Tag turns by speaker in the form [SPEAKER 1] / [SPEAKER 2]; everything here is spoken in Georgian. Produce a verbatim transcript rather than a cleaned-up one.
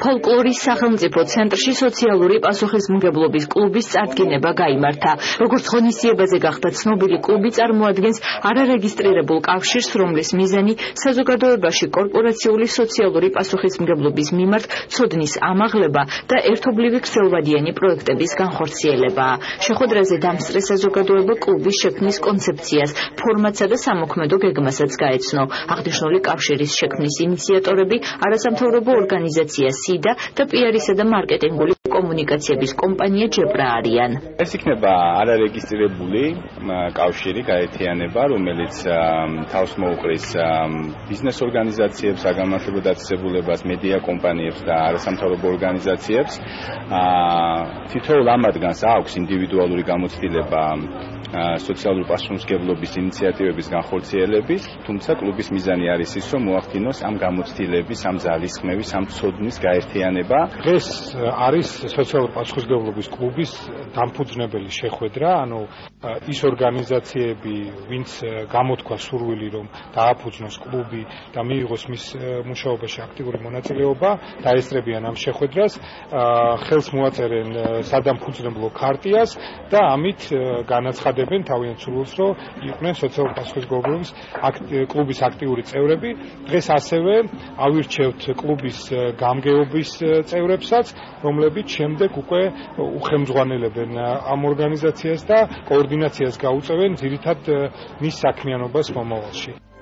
[SPEAKER 1] ფოლკლორის სახელმწიფო ცენტრში სოციალური პასუხისმგებლობის კლუბის წარდგინება გაიმართა. Როგორც ღონისძიებაზე გახდა ცნობილი, კლუბი წარმოადგენს არარეგისტრირებულ კავშირს, რომლის მიზანი საზოგადოებაში კორპორაციული სოციალური პასუხისმგებლობის მიმართ ცოდნის ამაღლება და ერთობლივი ქსელვადიანი პროექტების განხორციელებაა. შეხვედრაზე დამსწრე საზოგადოება კლუბის შექმნის კონცეფციას, ფორმატსა და სამოქმედო გეგმასაც გაეცნო. აღნიშნული კავშირის შექმნის ინიციატორები არასამთავრობო ორგანიზაცია სიდა და პიარისა და მარკეტინგული კომუნიკაციების კომპანია ჯებრა არიან.
[SPEAKER 2] ეს იქნება არარეგისტრირებული კავშირი, გაერთიანება, რომელიც თავს მოუყრის ბიზნეს ორგანიზაციებს, საგანმანათლებლო დაწესებულებას, მედია კომპანიებს და არასამთავრობო ორგანიზაციებს. თითოეულ ამათგანს აქვს ინდივიდუალური გამოცდილება სოციალური პასუხისმგებლობის ინიციატივების განხორციელების, თუმცა კლუბის მიზანი არის ის, რომ მოახდინოს ამ გამოცდილების, ამ ძალისხმევის, ამ ცოდნის გაერთიანება.
[SPEAKER 3] დღეს არის სოციალური პასუხისმგებლობის კლუბის დამფუძნებელი შეხვედრა, ანუ ის ორგანიზაციები, ვინც გამოთქვა სურვილი, რომ დააფუძნოს კლუბი და მიიღოს მის მუშაობაში აქტიური მონაწილეობა, დაესწრებიან ამ შეხვედრას, ხელს მოაწერენ სადამფუძნებლო ქარტიას და ამით განაცხადებენ თავიანთ სურვილს, რომ იყვნენ სოციალური პასუხისმგებლობის კლუბის აქტიური წევრები. დღეს ასევე ავირჩევთ კლუბის გამგეობის წევრებსაც, რომლებიც შემდეგ უკვე უხელმძღვანელებენ ამ ორგანიზაციას და კოორდინაციას გაუწევენ ძირითად მის საქმიანობას მომავალში.